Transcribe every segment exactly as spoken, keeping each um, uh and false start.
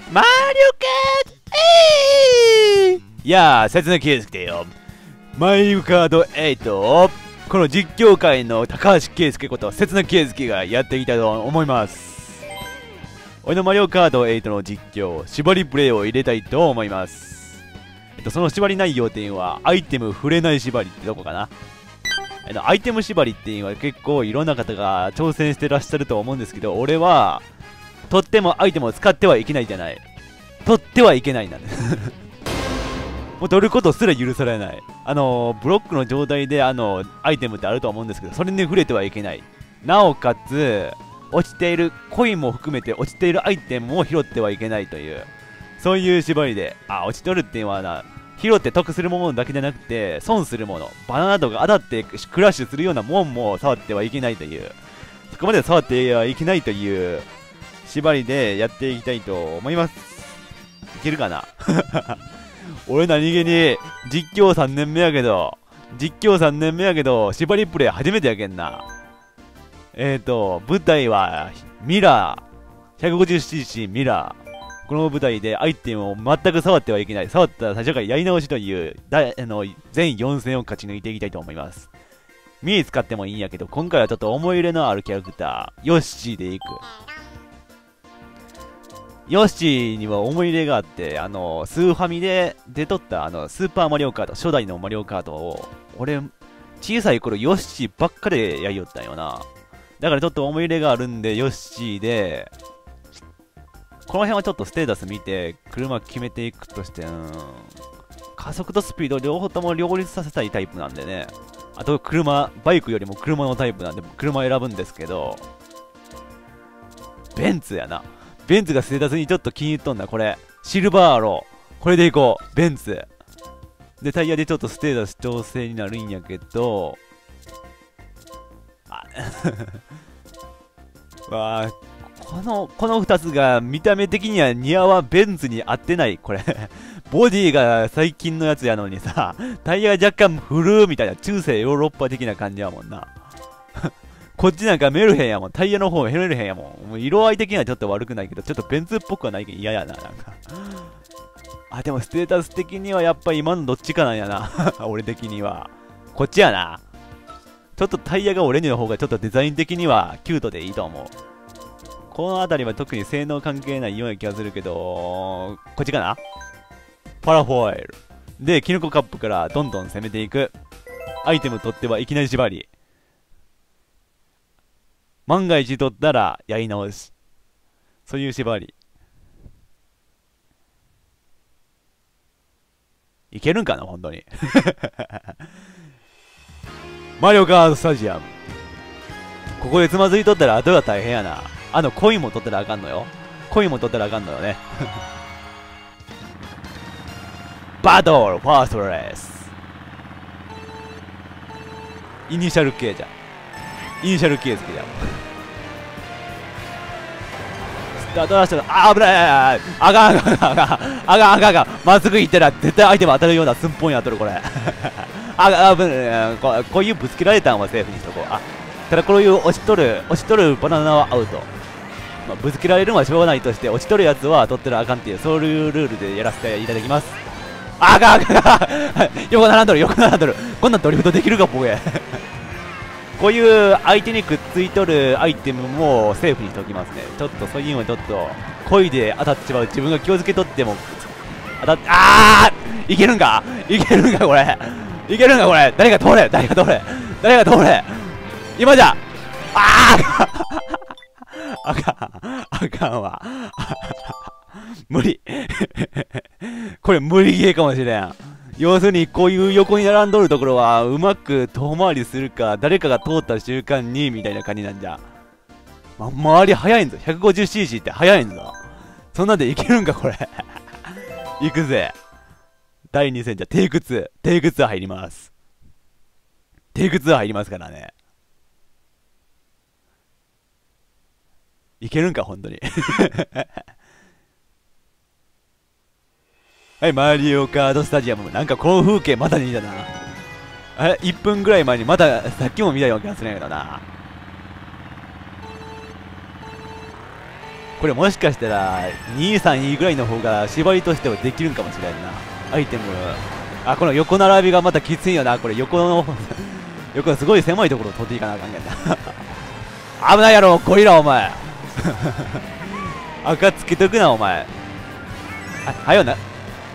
マリオカートえーいやー、説明圭介よ。マリオカートエイトを、この実況界の高橋圭介こと節名圭介がやっていきたいと思います。俺のマリオカートエイトの実況、縛りプレイを入れたいと思います。えっと、その縛り内容っていうのは、アイテム触れない縛りってとこかな。えっと、アイテム縛りっていうのは結構いろんな方が挑戦してらっしゃると思うんですけど、俺は、取ってもアイテムを使ってはいけないじゃない。取ってはいけないんだね。もう取ることすら許されない。あのー、ブロックの状態であのー、アイテムってあると思うんですけど、それに触れてはいけない。なおかつ、落ちているコインも含めて落ちているアイテムを拾ってはいけないという、そういう縛りで、あ、落ちとるっていうのはな、拾って得するものだけじゃなくて、損するもの、バナナとか当たってクラッシュするようなもんも触ってはいけないという、そこまで触ってはいけないという縛りでやっていきたいと思います。いけるかな俺何気に実況さんねんめやけど、実況さんねんめやけど、縛りプレイ初めてやけんな。えーと、舞台はミラー、ひゃくごじゅうシーシー ミラー。この舞台でアイテムを全く触ってはいけない。触ったら最初からやり直しというだあの全よん戦を勝ち抜いていきたいと思います。ミー使ってもいいんやけど、今回はちょっと思い入れのあるキャラクター、ヨッシーでいく。ヨッシーには思い入れがあって、あの、スーファミで出とったあのスーパーマリオカート、初代のマリオカートを、俺、小さい頃ヨッシーばっかでやりよったんよな。だからちょっと思い入れがあるんで、ヨッシーで、この辺はちょっとステータス見て、車決めていくとして、うん、加速とスピード両方とも両立させたいタイプなんでね。あと車、バイクよりも車のタイプなんで、車選ぶんですけど、ベンツやな。ベンツがステータスにちょっと気に入っとんだ、これ。シルバーロー。これでいこう。ベンツ。で、タイヤでちょっとステータス調整になるんやけど、あ、わあ、この、この二つが見た目的には似合わん、ベンツに合ってない、これ。ボディが最近のやつやのにさ、タイヤが若干古みたいな、中世ヨーロッパ的な感じやもんな。こっちなんかメルヘンやもん。タイヤの方メルヘンやもん。もう色合い的にはちょっと悪くないけど、ちょっとベンツっぽくはないけど嫌やな、なんか。あ、でもステータス的にはやっぱ今のどっちかなんやな。俺的には。こっちやな。ちょっとタイヤがオレンジの方がちょっとデザイン的にはキュートでいいと思う。この辺りは特に性能関係ないような気がするけど、こっちかな？パラフォイル。で、キノコカップからどんどん攻めていく。アイテム取ってはいきなり縛り。万が一取ったらやり直し。そういう縛り。いけるんかな本当に。マリオカートスタジアム。ここでつまずいとったら後が大変やな。あのコインも取ったらあかんのよ。コインも取ったらあかんのよね。バトルファーストレース。イニシャル系じゃん。イニシャル系好きじゃん。スタートラッシュ、あー危ない、あかんあかんあかんあかんあかんあかん、まっすぐ行ったら絶対相手も当たるような寸法に当たるこれ。ああ、ぶん、ここういうぶつけられたんはセーフにしとこう。あ、ただこういう押し取る押し取るバナナはアウト。まあ、ぶつけられるのはしょうがないとして、落ち取るやつは取ったらあかんっていう、そういうルールでやらせていただきます。あかんあかんあかん横並んどる横並んどる。こんなんドリフトできるかボケ。こういう相手にくっついとるアイテムもセーフにしておきますね。ちょっとそういうのはちょっと恋で当たってしまう。自分が気をつけとっても当たって、あーいけるんかいけるんかこれいけるんかこれ。誰が通れ誰が通れ誰が通れ今じゃ。あああかんあかんわ。無理。これ無理ゲーかもしれん。要するにこういう横に並んどるところはうまく遠回りするか、誰かが通った瞬間にみたいな感じなんじゃ。ま、周り速いんぞ。 ひゃくごじゅうシーシー って速いんぞ。そんなんでいけるんかこれ。いくぜ。だいに戦じゃテイクツー。テイクツー入ります。テイクツー入りますからね。いけるんか本当に。はい、マリオカートスタジアム。なんかこの風景また似たな。え、いっぷんぐらい前にまたさっきも見たような気がするんやけどな。 これもしかしたらに、さんいぐらいの方が縛りとしてはできるんかもしれんな。アイテム、あ、この横並びがまたきついよな。これ横の横のすごい狭いところを取っていかなあかんけんな危ないやろゴリラお前赤つけとくなお前。ははよな。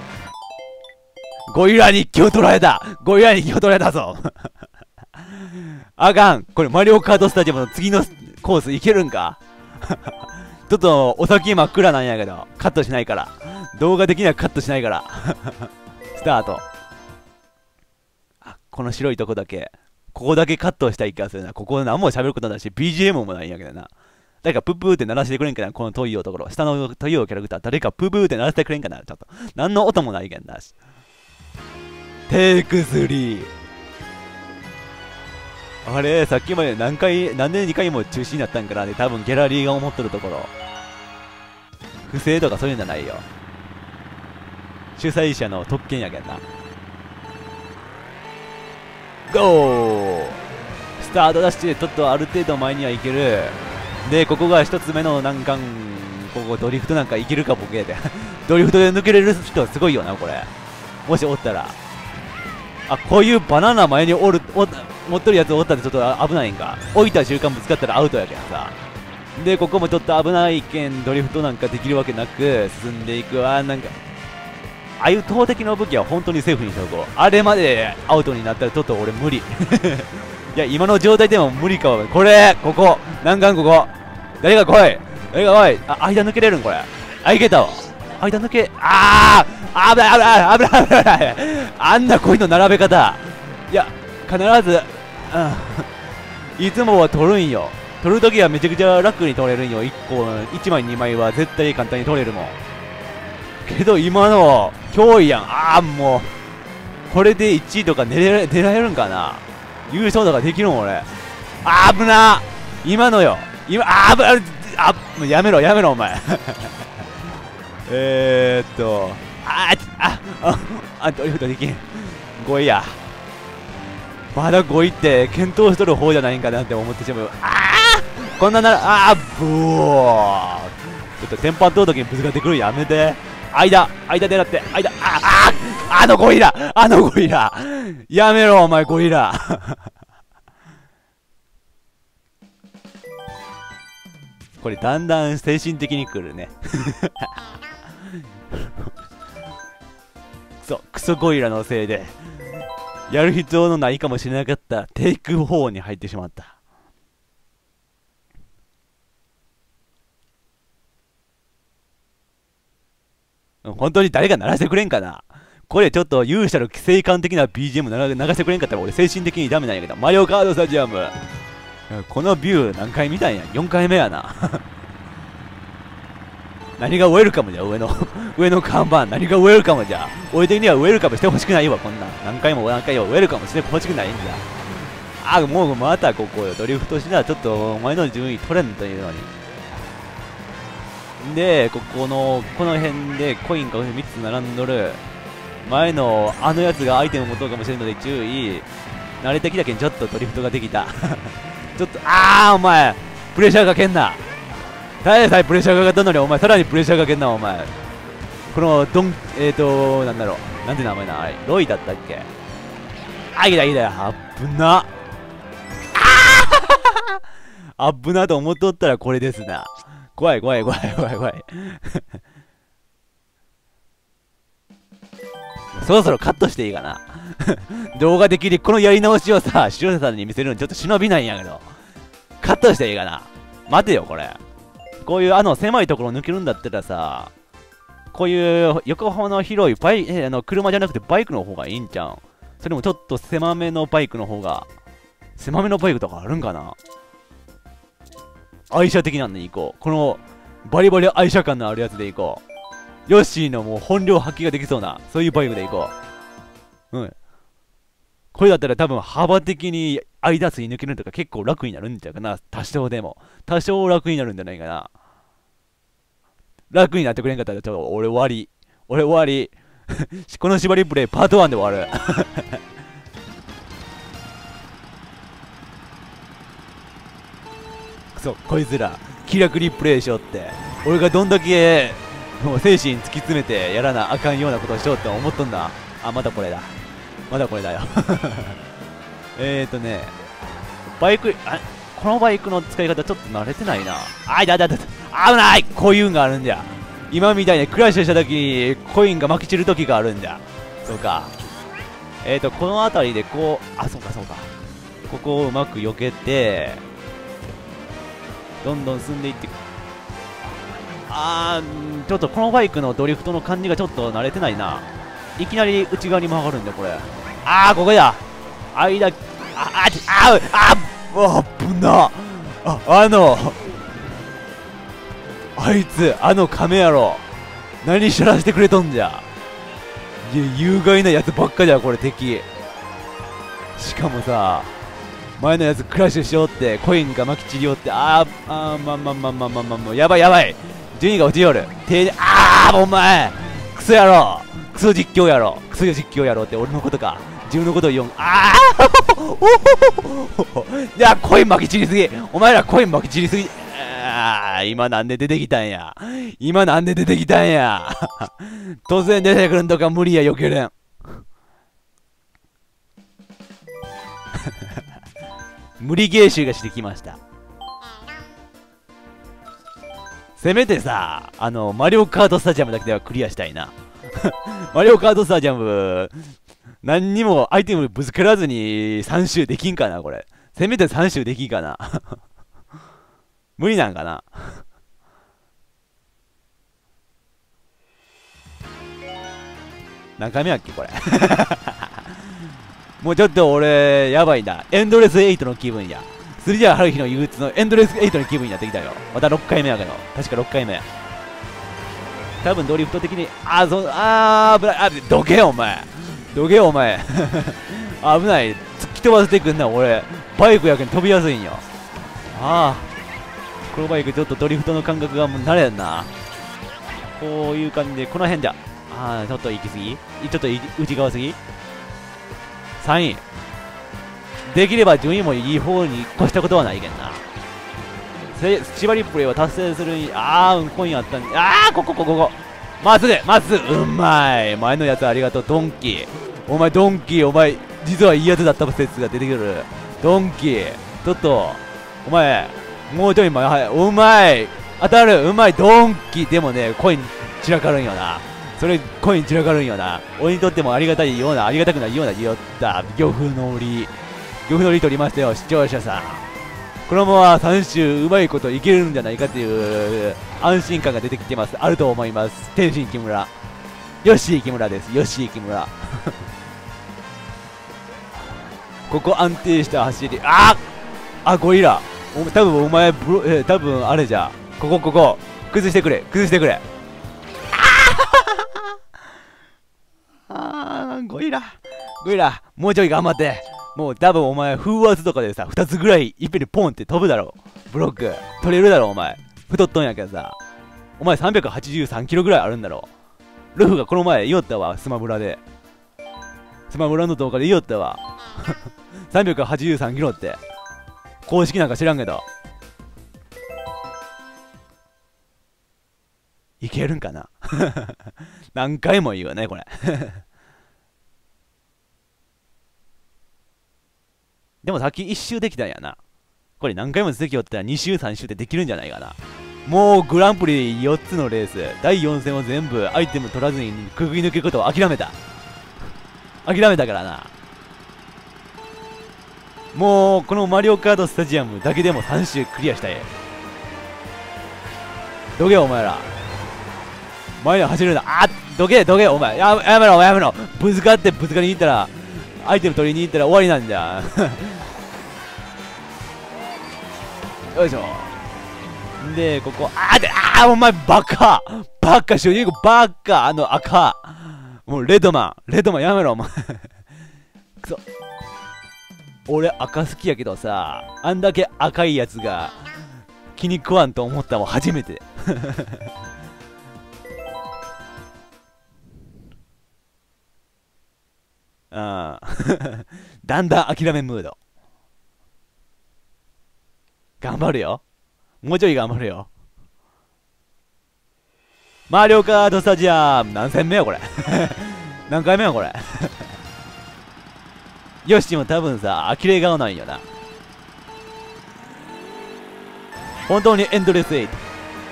ゴリラに気を取られた。ゴリラに気を取られたぞあかん。これマリオカートスタジアムの次のコースいけるんかちょっとお先真っ暗なんやけどカットしないから、動画的にはカットしないからスタート。あ、この白いとこだけ、ここだけカットしたい気がするな。ここ何も喋ることないし ビージーエム もないんやけどな。誰かプープーって鳴らしてくれんかな。この遠いところ、下の遠いキャラクター誰かプープーって鳴らしてくれんかな。ちょっと何の音もないけんなし。テイクスリー。あれさっきまで何回何でにかいも中止になったんかなね。多分ギャラリーが思っとるところ、不正とかそういうんじゃないよ。主催者の特権やけんな。ゴースタートダッシュでちょっとある程度前にはいける。でここが一つ目の難関。ここドリフトなんかいけるかボケでドリフトで抜けれる人すごいよなこれ。もしおったら、あ、こういうバナナ前におるお持っとるやつおったらちょっと危ないんか。置いた瞬間ぶつかったらアウトやけんさ。でここもちょっと危ないけんドリフトなんかできるわけなく進んでいくわ。なんかああいう投擲の武器は本当にセーフにしておこう。あれまでアウトになったらちょっと俺無理いや今の状態でも無理か。これここ難関、ここ誰が来い誰が来い。あ、間抜けれるんこれ。あ、いけたわ。間抜け、あー危ない危ない危ない危ない危ないあんなコインの並べ方、いや必ず、うん、いつもは取るんよ。取るときはめちゃくちゃ楽に取れるんよ。いっこいちまいにまいは絶対簡単に取れるもん。けど今の脅威やん。ああもうこれでいちいとか狙え狙えるんかな。優勝とかできるん俺。あー危な今のよ。今あーぶあもうやめろやめろお前えーっとあーあああドリフトできん。ごいやまだごいって検討しとる方じゃないんかなって思ってしまう。ああこんなならああブオーちょっと天板投時にぶつかってくるやめて。間間狙って間あああのゴリラあのゴリラやめろお前ゴリラこれだんだん精神的にくるねそうクソゴリラのせいでやる必要のないかもしれなかったテイクフォーに入ってしまった。本当に誰か鳴らしてくれんかな。これちょっと勇者の規制感的な ビージーエム 流してくれんかったら俺精神的にダメなんやけど。マリオカードスタジアムこのビュー何回見たんや。よんかいめやな何がウェルカムじゃ上の上の看板何がウェルカムじゃ。俺的にはウェルカムしてほしくないわ。こんな何回も何回もウェルカムしてほしくないんだ。あもうまたここよドリフトしなちょっとお前の順位取れんというのに。でここのこの辺でコインがみっつ並んどる前のあのやつがアイテム持とうかもしれんので注意。慣れてきたけんちょっとドリフトができたちょっとああお前プレッシャーかけんな。ただでさえプレッシャーかかったのにお前さらにプレッシャーかけんなお前。このドンえーとなんだろうなんて名前なあれロイだったっけ。あいだいだよあっぶなああっぶなと思っとったらこれですな。怖い怖い怖い怖い怖いそろそろカットしていいかな動画的にこのやり直しをさ白瀬さんに見せるのちょっと忍びないんやけどカットしていいかな。待てよこれ。こういうあの狭いところ抜けるんだったらさこういう横浜の広いバイ、えー、あの車じゃなくてバイクの方がいいんじゃん。それもちょっと狭めのバイクの方が狭めのバイクとかあるんかな。愛車的なんで行こう。このバリバリ愛車感のあるやつで行こう。ヨッシーのもう本領発揮ができそうなそういうバイクで行こう。うんこれだったら多分幅的に間すり抜けるとか結構楽になるんじゃうかな。多少でも多少楽になるんじゃないかな。楽になってくれんかったらちょっと俺終わり俺終わりこの縛りプレイパートワンで終わるくそこいつら気楽にプレイしよって俺がどんだけもう精神突き詰めてやらなあかんようなことをしようって思っとんだ。あ、まだこれだ。まだこれだよ。えーとね、バイク、あ、このバイクの使い方ちょっと慣れてないな。あいだだだ、危ない、こういうのがあるんじゃ。今みたいにクラッシュした時にコインがまき散る時があるんだ。そうか。えーと、この辺りでこう、あ、そうかそうか。ここをうまく避けて、どんどん進んでいって、あー、ちょっとこのバイクのドリフトの感じがちょっと慣れてないな。いきなり内側に曲がるんだ、これ。あー、ここだ。間、あ、あ、あ、あ、あ、ぶな。あ、あの、あいつ、あの亀やろ。何しゃらしてくれとんじゃ。いや、有害なやつばっかじゃ、これ敵。しかもさ、前のやつクラッシュしようって、コインがまき散りよって、あー、あー、まあまあまあまあまあまあまあ、やばいやばい。順位が落ちよる。てで、あー、お前、クソやろ。クソ実況やろ。クソ実況やろって俺のことか。自分のことを言おん。あーいや、コインまき散りすぎ。お前らコインまき散りすぎ。あー、今なんで出てきたんや。今なんで出てきたんや。突然出てくるんとか無理や、避けれん。無理ゲー集がしてきました。せめてさ、あの、マリオカートスタジアムだけではクリアしたいな。マリオカートスタジアム、何にもアイテムぶつからずにさん周できんかな、これ。せめてさん周できんかな。無理なんかな。何回目やっけ、これ。もうちょっと俺、やばいな。エンドレスエイトの気分や。スリジャーハルヒの憂鬱のエンドレスエイトの気分になってきたよ。またろっかいめやけど。確かろっかいめや。多分ドリフト的に、あー、そう、あー、危ない。あ、どけよ、お前。どけよ、お前。危ない。突き飛ばせてくんな、俺。バイクやけん飛びやすいんよ。ああ。このバイクちょっとドリフトの感覚がもう慣れんな。こういう感じで、この辺じゃ。ああ、ちょっと行き過ぎちょっと内側すぎ ?さん 位。できれば順位もいい方に越したことはないけんな。縛りプレイは達成するに、あー、コインあったんで、あー、ここ、ここ、ここ。まっすぐ、まっすぐ、うまい。前のやつありがとう、ドンキー。お前、ドンキー、お前、実はいいやつだった説が出てくる。ドンキー。ちょっと、お前、もうちょい前、はい、うまい。当たる、うまい、ドンキー。でもね、コイン散らかるんよな。それ、コイン散らかるんよな。俺にとってもありがたいような、ありがたくないような、よった、漁夫のり。漁夫のり取りましたよ、視聴者さん。このままさん周うまいこといけるんじゃないかという安心感が出てきてます。あると思います。天心木村。よし木村です。よし木村。ここ安定した走り。ああゴリラ。お多分お前ブロ、えー、多分あれじゃ。ここここ。崩してくれ。崩してくれ。ああゴリラ。ゴリラ。もうちょい頑張って。もう多分お前風圧とかでさふたつぐらいいっぺんにポンって飛ぶだろブロック取れるだろお前太っとんやけどさお前さんびゃくはちじゅうさんキロぐらいあるんだろルフがこの前言おったわスマブラでスマブラの動画で言おったわさんびゃくはちじゅうさんキロって公式なんか知らんけどいけるんかな何回も言うよねこれでもさっきいっ周できたんやな。これ何回も続きよったらに周さん周でできるんじゃないかな。もうグランプリよっつのレース、だいよん戦を全部アイテム取らずにくぐり抜けることを諦めた。諦めたからな。もうこのマリオカートスタジアムだけでもさん周クリアしたい。どけよお前ら。前に走るな。あっどけどけお前。ややめろやめろ。ぶつかってぶつかりに行ったら。アイテム取りに行ったら終わりなんじゃよいしょでここあーであーお前バカバカ主人公バカあの赤もうレッドマンレッドマンやめろお前くそ俺赤好きやけどさあんだけ赤いやつが気に食わんと思ったもん初めてああだんだん諦めムード頑張るよもうちょい頑張るよマリオカートスタジアム何戦目やこれ何回目やこれヨッシーも多分さ、呆れ顔なんよな。本当にエンドレスエイト。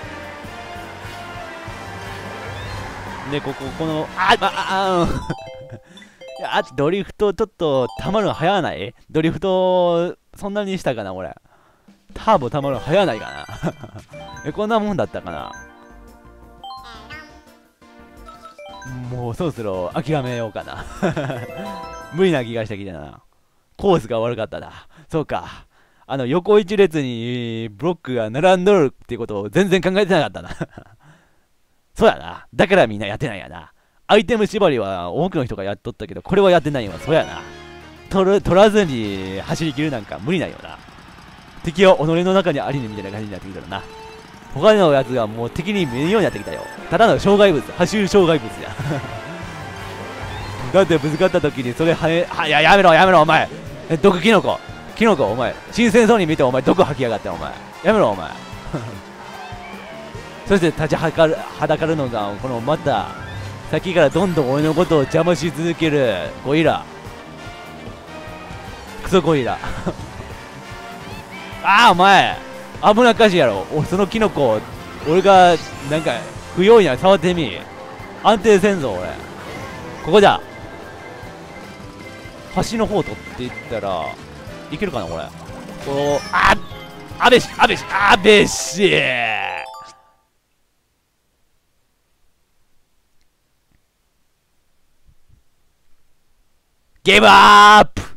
で、ここ、この、あ、あ、あ、いや、ドリフトちょっと溜まるの早ないドリフト、そんなにしたかな、これ。ターボ溜まるの早ないかなえ、こんなもんだったかな。もうそろそろ諦めようかな無理な気がしてきたな。コースが悪かったな。そうか。あの、横一列にブロックが並んどるっていうことを全然考えてなかったなそうやな。だからみんなやってないやな。アイテム縛りは多くの人がやっとったけど、これはやってないわ。そうやな。取る、取らずに走り切るなんか無理ないよな。敵は己の中にありねみたいな感じになってきたらな。他のやつがもう敵に見えるようになってきたよ。ただの障害物、走る障害物やだってぶつかった時にそれはね、はや、やめろやめろお前。え、毒キノコ。キノコお前。新鮮そうに見てお前毒吐きやがってお前。やめろお前。そして立ちはかる、はだかるのが、このまた、さっきからどんどん俺のことを邪魔し続けるゴリラ。クソゴリラ。ああお前危なっかしいやろ。おそのキノコ俺がなんか不用意な触ってみ。安定せんぞ俺。ここじゃ橋の方取っていったらいけるかなこれ。こうああべしあべしあべしゲームアップ